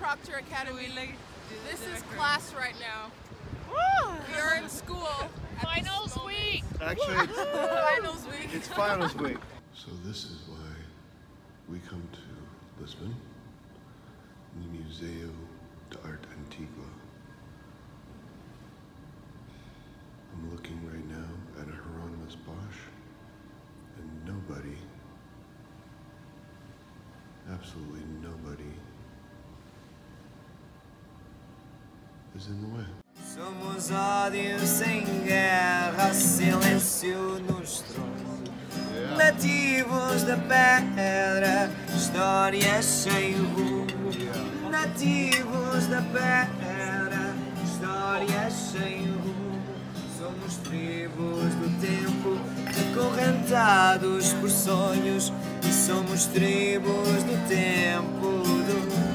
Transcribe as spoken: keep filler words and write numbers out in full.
Proctor Academy. This is class right now. We are in school. Finals week! Actually, it's, Finals week. it's finals week. So this is why we come to Lisbon, the Museo de Arte Antigua. I'm looking right now at a Hieronymus Bosch, and nobody, absolutely nobody, is in the way. Somos ódio sem guerra, silêncio nos tronos. Nativos da pedra, histórias sem rumo. Nativos da pedra, histórias sem rumo. Somos tribos do tempo, acorrentados por sonhos. E somos tribos do tempo do